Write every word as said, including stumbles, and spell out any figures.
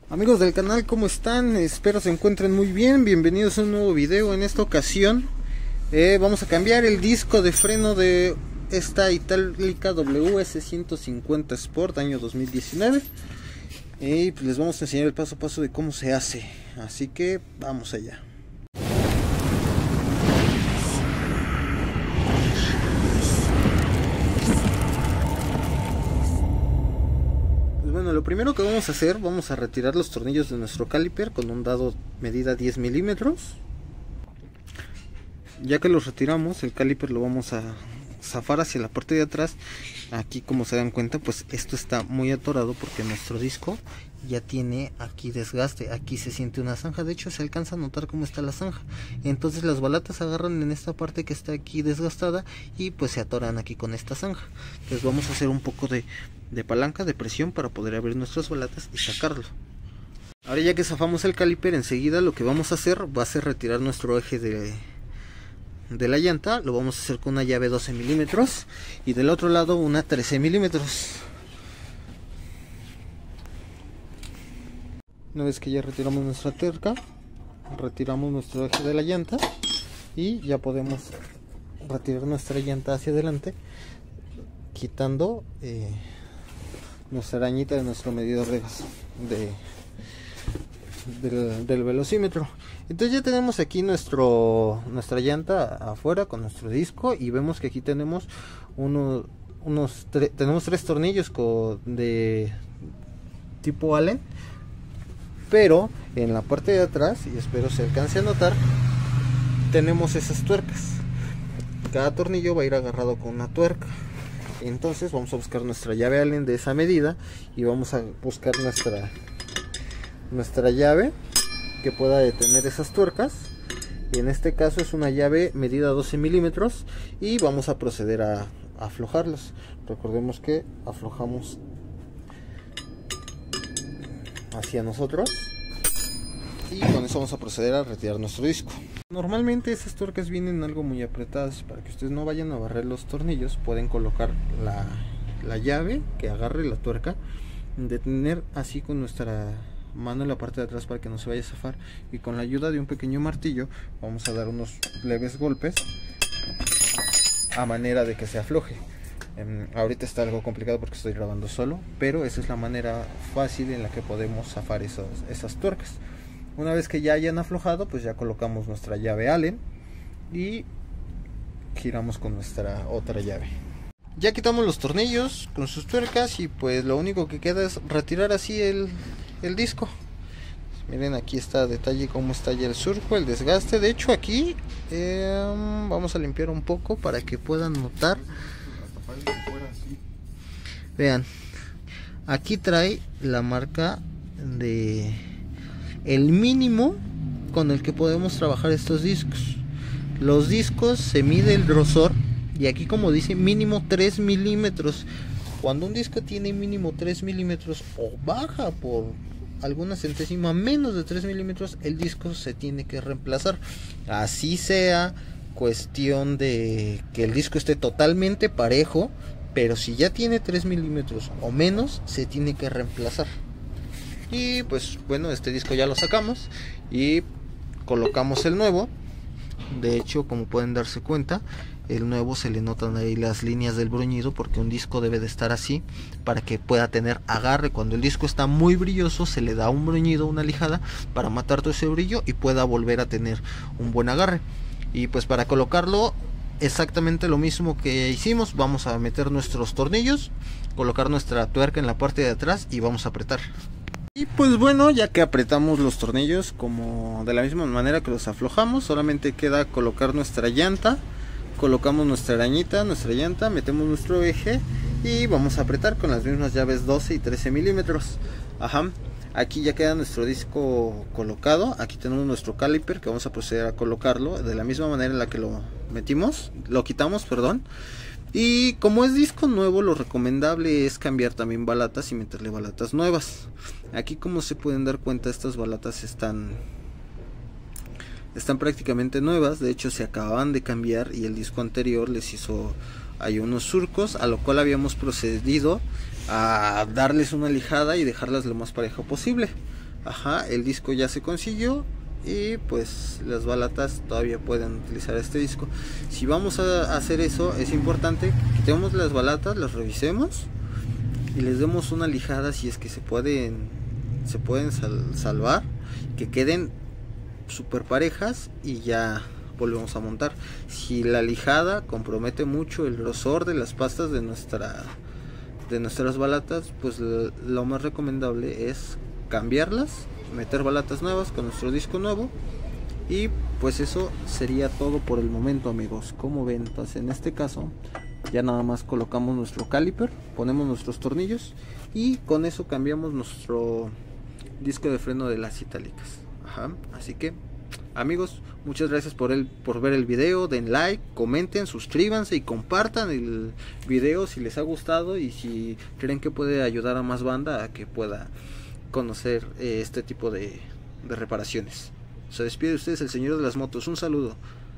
Amigos del canal, ¿cómo están? Espero se encuentren muy bien. Bienvenidos a un nuevo video. En esta ocasión eh, vamos a cambiar el disco de freno de esta Itálica W S ciento cincuenta Sport año dos mil diecinueve. Y pues les vamos a enseñar el paso a paso de cómo se hace. Así que vamos allá. Bueno, lo primero que vamos a hacer, vamos a retirar los tornillos de nuestro caliper con un dado medida diez milímetros. Ya que los retiramos, el caliper lo vamos a zafar hacia la parte de atrás. Aquí, como se dan cuenta, pues esto está muy atorado porque nuestro disco ya tiene aquí desgaste. Aquí se siente una zanja, de hecho se alcanza a notar cómo está la zanja. Entonces las balatas agarran en esta parte que está aquí desgastada y pues se atoran aquí con esta zanja. Entonces vamos a hacer un poco de, de palanca de presión para poder abrir nuestras balatas y sacarlo. Ahora, ya que zafamos el caliper, enseguida lo que vamos a hacer va a ser retirar nuestro eje de, de la llanta. Lo vamos a hacer con una llave doce milímetros y del otro lado una trece milímetros. Una vez que ya retiramos nuestra tuerca, retiramos nuestro eje de la llanta y ya podemos retirar nuestra llanta hacia adelante, quitando eh, nuestra arañita de nuestro medidor de gas de, del, del velocímetro. Entonces ya tenemos aquí nuestro nuestra llanta afuera con nuestro disco y vemos que aquí tenemos uno, unos tre tenemos tres tornillos con, de tipo Allen. Pero en la parte de atrás, y espero se alcance a notar, tenemos esas tuercas. Cada tornillo va a ir agarrado con una tuerca. Entonces vamos a buscar nuestra llave Allen de esa medida y vamos a buscar nuestra nuestra llave que pueda detener esas tuercas. Y en este caso es una llave medida doce milímetros y vamos a proceder a, a aflojarlos. Recordemos que aflojamos hacia nosotros y con eso vamos a proceder a retirar nuestro disco. Normalmente esas tuercas vienen algo muy apretadas. Para que ustedes no vayan a barrer los tornillos, pueden colocar la, la llave que agarre la tuerca, detener así con nuestra mano en la parte de atrás para que no se vaya a zafar, y con la ayuda de un pequeño martillo vamos a dar unos leves golpes a manera de que se afloje. Ahorita está algo complicado porque estoy grabando solo, pero esa es la manera fácil en la que podemos zafar esos, esas tuercas. Una vez que ya hayan aflojado, pues ya colocamos nuestra llave Allen y giramos con nuestra otra llave. Ya quitamos los tornillos con sus tuercas y pues lo único que queda es retirar así el, el disco. Miren, aquí está a detalle cómo está ya el surco, el desgaste. De hecho aquí eh, vamos a limpiar un poco para que puedan notar. Vean, aquí trae la marca de el mínimo con el que podemos trabajar estos discos. Los discos se mide el grosor y aquí, como dice, mínimo tres milímetros. Cuando un disco tiene mínimo tres milímetros o baja por alguna centésima menos de tres milímetros, el disco se tiene que reemplazar. Así sea cuestión de que el disco esté totalmente parejo, pero si ya tiene tres milímetros o menos, se tiene que reemplazar. Y pues bueno, este disco ya lo sacamos y colocamos el nuevo. De hecho, como pueden darse cuenta, el nuevo se le notan ahí las líneas del bruñido, porque un disco debe de estar así para que pueda tener agarre. Cuando el disco está muy brilloso, se le da un bruñido, una lijada para matar todo ese brillo y pueda volver a tener un buen agarre. Y pues para colocarlo, exactamente lo mismo que hicimos. Vamos a meter nuestros tornillos, colocar nuestra tuerca en la parte de atrás y vamos a apretar. Y pues bueno, ya que apretamos los tornillos como de la misma manera que los aflojamos, solamente queda colocar nuestra llanta. Colocamos nuestra arañita, nuestra llanta, metemos nuestro eje y vamos a apretar con las mismas llaves doce y trece milímetros. Ajá. Aquí ya queda nuestro disco colocado. Aquí tenemos nuestro caliper que vamos a proceder a colocarlo de la misma manera en la que lo metimos, lo quitamos, perdón. Y como es disco nuevo, lo recomendable es cambiar también balatas y meterle balatas nuevas. Aquí, como se pueden dar cuenta, estas balatas están están prácticamente nuevas. De hecho se acababan de cambiar y el disco anterior les hizo hay unos surcos, a lo cual habíamos procedido a darles una lijada y dejarlas lo más parejo posible. Ajá, el disco ya se consiguió y pues las balatas todavía pueden utilizar este disco. Si vamos a hacer eso, es importante que quitemos las balatas, las revisemos y les demos una lijada si es que se pueden se pueden sal, salvar, que queden super parejas y ya volvemos a montar. Si la lijada compromete mucho el grosor de las pastas de nuestra de nuestras balatas, pues lo más recomendable es cambiarlas, meter balatas nuevas con nuestro disco nuevo. Y pues eso sería todo por el momento, amigos. Como ven, pues en este caso ya nada más colocamos nuestro caliper, ponemos nuestros tornillos y con eso cambiamos nuestro disco de freno de las itálicas. Ajá. Así que, amigos, muchas gracias por el por ver el video. Den like, comenten, suscríbanse y compartan el video si les ha gustado y si creen que puede ayudar a más banda a que pueda conocer eh, este tipo de, de reparaciones. Se despide de ustedes el señor de las motos. Un saludo.